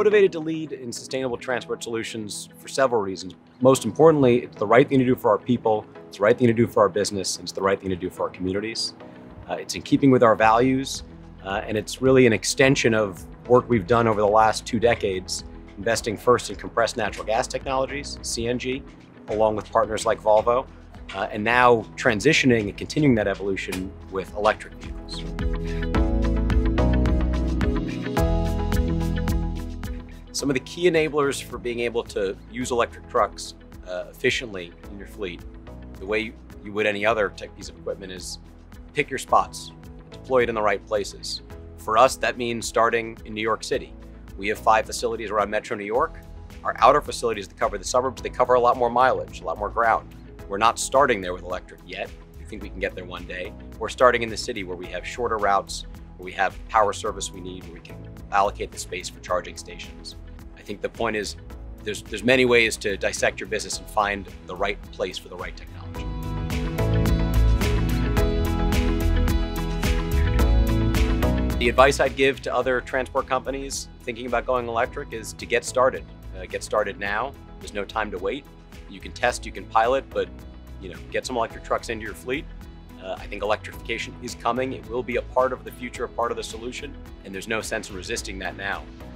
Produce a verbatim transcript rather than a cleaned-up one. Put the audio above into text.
motivated to lead in sustainable transport solutions for several reasons. Most importantly, it's the right thing to do for our people, it's the right thing to do for our business, and it's the right thing to do for our communities. Uh, it's in keeping with our values, uh, and it's really an extension of work we've done over the last two decades, investing first in compressed natural gas technologies, C N G, along with partners like Volvo, uh, and now transitioning and continuing that evolution with electric vehicles. Some of the key enablers for being able to use electric trucks uh, efficiently in your fleet, the way you would any other type piece of equipment, is pick your spots, deploy it in the right places. For us, that means starting in New York City. We have five facilities around Metro New York. Our outer facilities that cover the suburbs, they cover a lot more mileage, a lot more ground. We're not starting there with electric yet. We think we can get there one day. We're starting in the city where we have shorter routes, where we have power service we need, where we can allocate the space for charging stations. I think the point is there's, there's many ways to dissect your business and find the right place for the right technology. The advice I'd give to other transport companies thinking about going electric is to get started. Uh, get started now. There's no time to wait. You can test, you can pilot, but you know, get some electric trucks into your fleet. Uh, I think electrification is coming. It will be a part of the future, a part of the solution, and there's no sense in resisting that now.